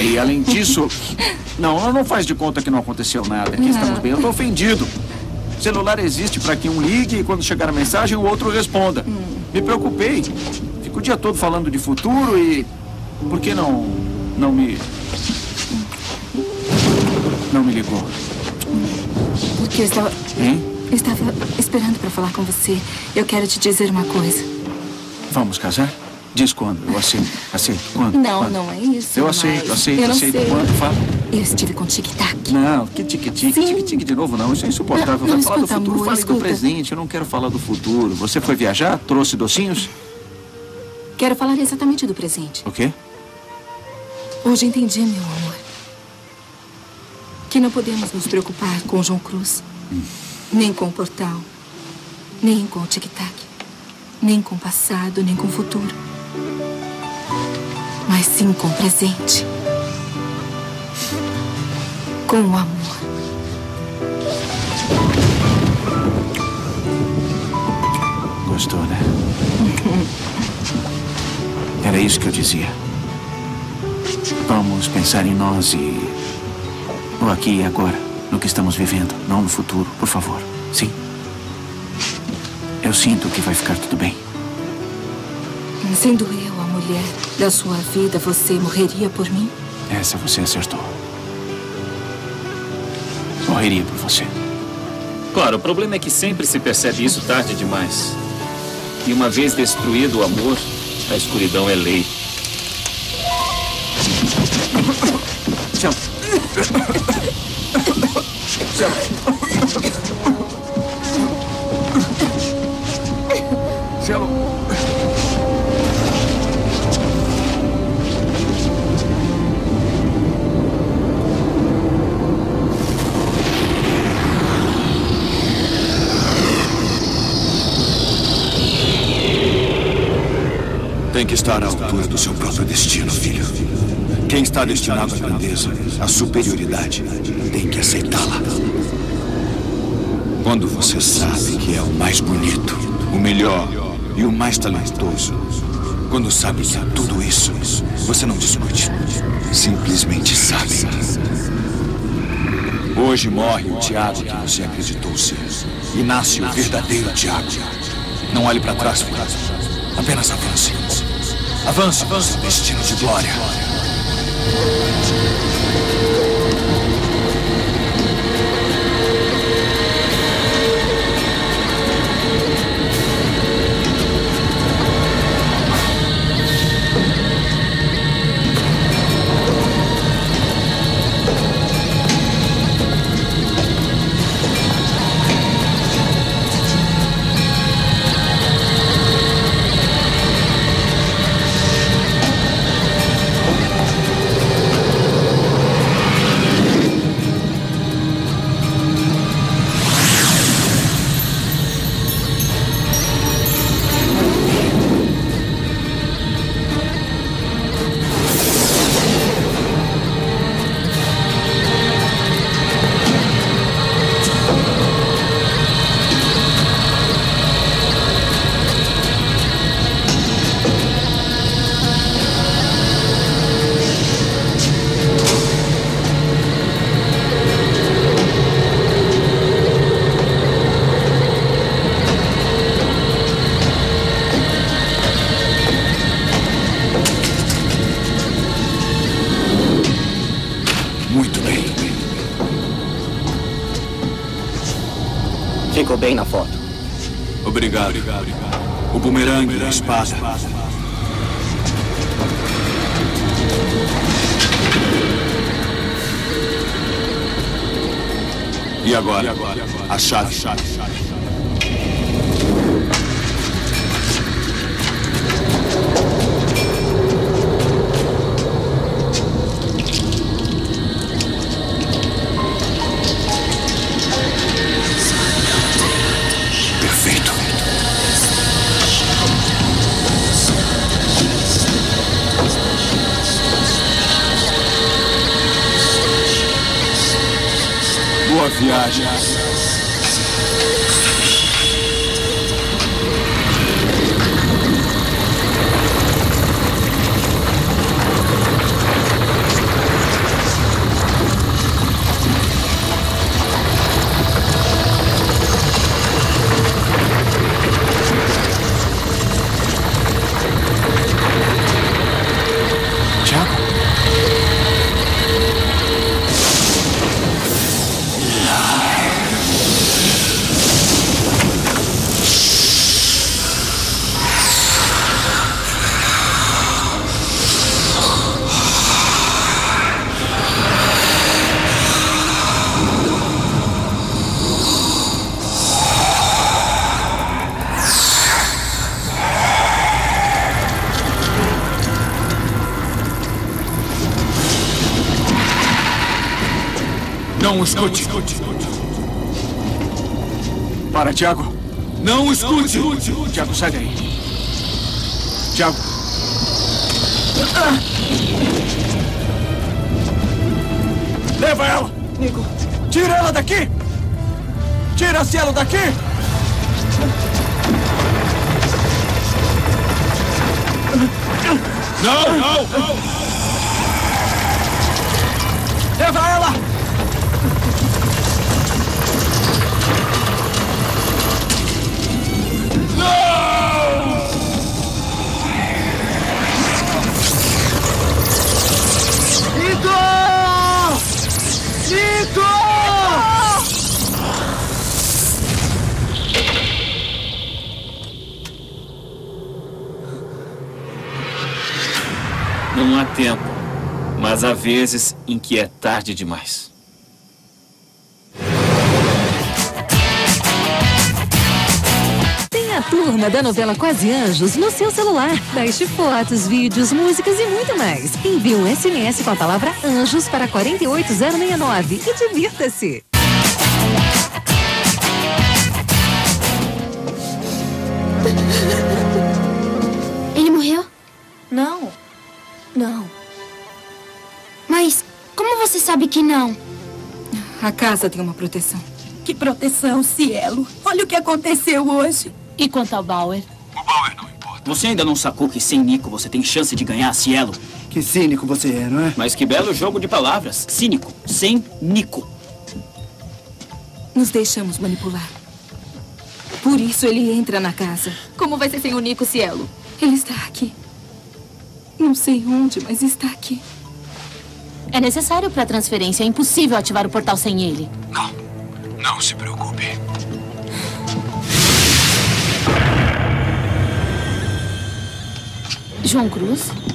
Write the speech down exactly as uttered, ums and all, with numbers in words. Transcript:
e além disso... Não, não faz de conta que não aconteceu nada. Aqui estamos bem. Eu tô ofendido. Celular existe para que um ligue e quando chegar a mensagem o outro responda. Me preocupei. Fico o dia todo falando de futuro e... Por que não... Não me... Não me ligou? Porque eu estava... Hein? Eu estava esperando para falar com você. Eu quero te dizer uma coisa. Vamos casar? Diz quando. Eu aceito. Aceito. Quando? Não, quando? não é isso. Eu aceito, mas... aceito, eu não aceito. sei. Quando? Fala. Eu estive com tic-tac. Não, que tic-tic, tic-tic de novo não. Isso é insuportável. Não, não, Vai falar escuta, do futuro, amor, fale escuta. do presente. Eu não quero falar do futuro. Você foi viajar? Trouxe docinhos? Quero falar exatamente do presente. O quê? Hoje entendi, meu amor, que não podemos nos preocupar com o João Cruz, hum. nem com o portal, nem com o tic-tac, nem com o passado, nem com o futuro. Mas sim com o presente. Com o amor. Gostou, né? Era isso que eu dizia. Vamos pensar em nós e... o aqui e agora. No que estamos vivendo, não no futuro, por favor. Sim? Eu sinto que vai ficar tudo bem. Sendo eu a mulher da sua vida, você morreria por mim? Essa você acertou. Morreria por você. Claro, o problema é que sempre se percebe isso tarde demais. E uma vez destruído o amor, a escuridão é lei. Cielo. Cielo. Cielo. Tem que estar à altura do seu próprio destino, filho. Quem está destinado à grandeza, à superioridade, tem que aceitá-la. Quando você sabe que é o mais bonito, o melhor e o mais talentoso, quando sabe que é tudo isso, você não discute. Simplesmente sabe. Hoje morre o Tiago que você acreditou ser. E nasce o verdadeiro Tiago. Não olhe para trás, filho. Apenas avance. Avance para o seu destino de glória. Ficou bem na foto. Obrigado. O bumerangue e a espada. E agora? A chave. Boa viagem. Não o escute. Para, Tiago. Não o escute. Tiago, sai daí. Tiago. Leva ela! Nico. Tira ela daqui! Tira a Cielo daqui! Não, não, não! Leva ela! Nico! Nico! Não há tempo, mas há vezes em que é tarde demais. Tem a turma da novela Quase Anjos no seu celular. Baixe fotos, vídeos, músicas e muito mais. Envie um S M S com a palavra Anjos para quatro oito zero seis nove e divirta-se. Ele morreu? Não. Não. Mas como você sabe que não? A casa tem uma proteção. Que proteção, Cielo. Olha o que aconteceu hoje. E quanto ao Bauer? O Bauer não importa. Você ainda não sacou que sem Nico você tem chance de ganhar a Cielo? Que cínico você é, não é? Mas que belo jogo de palavras. Cínico, sem Nico. Nos deixamos manipular. Por isso ele entra na casa. Como vai ser sem o Nico, Cielo? Ele está aqui. Não sei onde, mas está aqui. É necessário para a transferência. É impossível ativar o portal sem ele. Não, não se preocupe. João Cruz?